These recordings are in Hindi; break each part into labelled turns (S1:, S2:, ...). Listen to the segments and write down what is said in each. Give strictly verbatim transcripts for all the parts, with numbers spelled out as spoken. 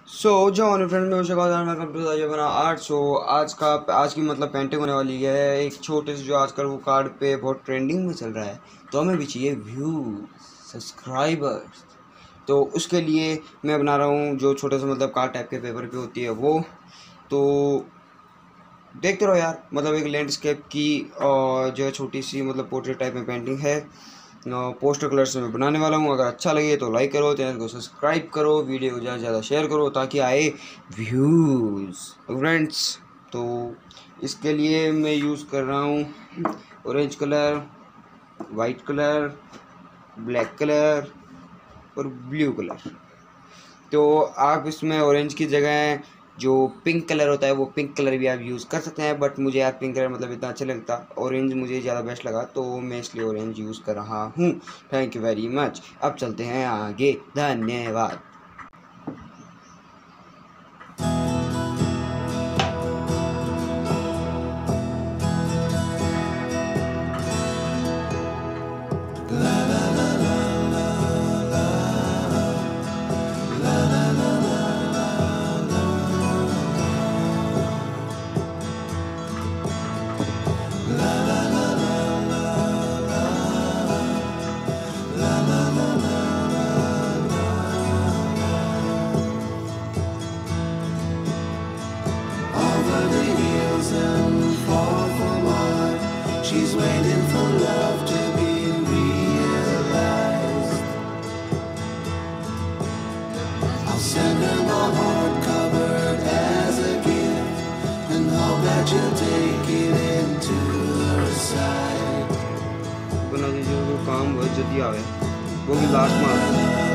S1: सो जो हमारे फ्रेंड में वेलकम टू बना आर्ट। सो आज का आज की मतलब पेंटिंग होने वाली है एक छोटे से जो आजकल वो कार्ड पे बहुत ट्रेंडिंग में चल रहा है। तो हमें भी चाहिए व्यूज सब्सक्राइबर्स। तो उसके लिए मैं बना रहा हूँ जो छोटे से मतलब कार्ड टाइप के पेपर पे होती है वो। तो देखते रहो यार, मतलब एक लैंडस्केप की और जो छोटी सी मतलब पोर्ट्रेट टाइप में पेंटिंग है। पोस्टर कलर से मैं बनाने वाला हूँ। अगर अच्छा लगे तो लाइक करो, चैनल को सब्सक्राइब करो, वीडियो को ज़्यादा से ज़्यादा शेयर करो ताकि आए व्यूज़ फ्रेंड्स। तो इसके लिए मैं यूज़ कर रहा हूँ orange colour, white colour, black colour और ब्लू कलर। तो आप इसमें ऑरेंज की जगह जो पिंक कलर होता है वो पिंक कलर भी आप यूज़ कर सकते हैं, बट मुझे यार पिंक कलर मतलब इतना अच्छा लगता, ऑरेंज मुझे ज़्यादा बेस्ट लगा तो मैं इसलिए ऑरेंज यूज़ कर रहा हूँ। Thank you very much. अब चलते हैं आगे, धन्यवाद।
S2: She's waiting for love to be realized. I'll send her my heart covered as a gift and hope that you'll take it into her side.
S1: बना दीजिए वो काम बहुत जल्दी आवे, वो भी लास्ट में आता है।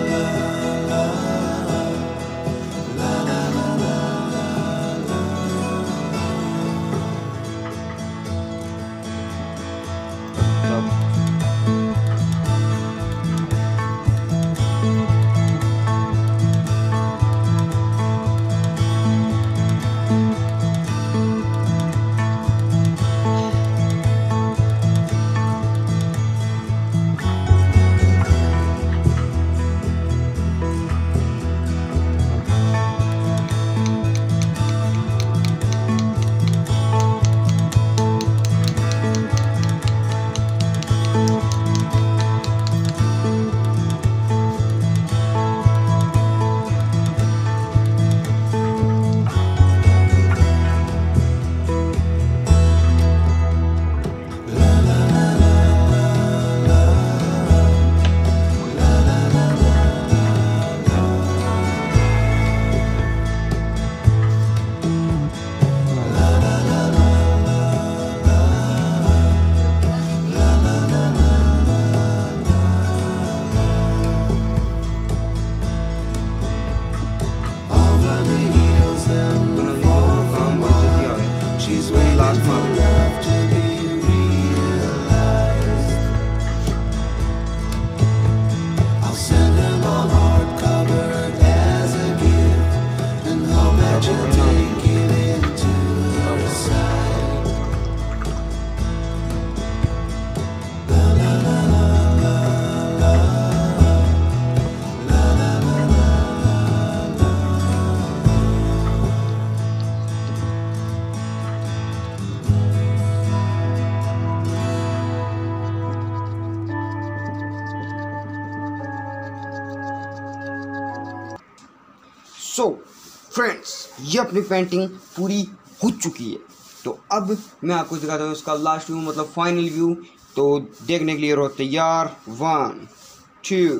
S1: सो फ्रेंड्स, ये अपनी पेंटिंग पूरी हो चुकी है। तो अब मैं आपको दिखाता हूँ इसका लास्ट व्यू, मतलब फाइनल व्यू। तो देखने के लिए रहो तैयार। One two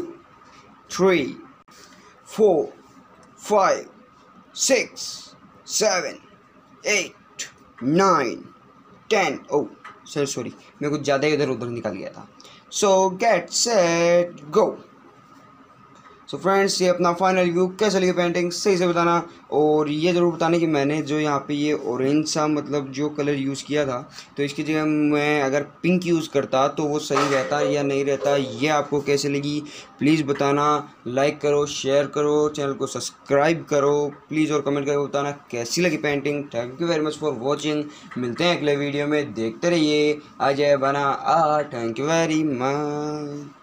S1: three four five six seven eight nine ten. Oh sir sorry, मैं कुछ ज़्यादा इधर उधर निकल गया था। So get set go. So so friends, ये अपना फाइनल व्यू कैसे लगी पेंटिंग सही से बताना, और ये ज़रूर बताना कि मैंने जो यहाँ पे ये ऑरेंज सा मतलब जो कलर यूज़ किया था तो इसकी जगह मैं अगर पिंक यूज़ करता तो वो सही रहता या नहीं रहता, ये आपको कैसे लगी प्लीज़ बताना। लाइक करो, शेयर करो, चैनल को सब्सक्राइब करो प्लीज़, और कमेंट करके बताना कैसी लगी painting. Thank you very much for watching. मिलते हैं अगले वीडियो में, देखते रहिए अजय बना art. Thank you very much.